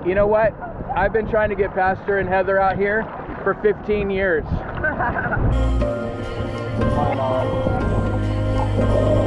You know what? I've been trying to get Pastor and Heather out here for 15 years. Why not?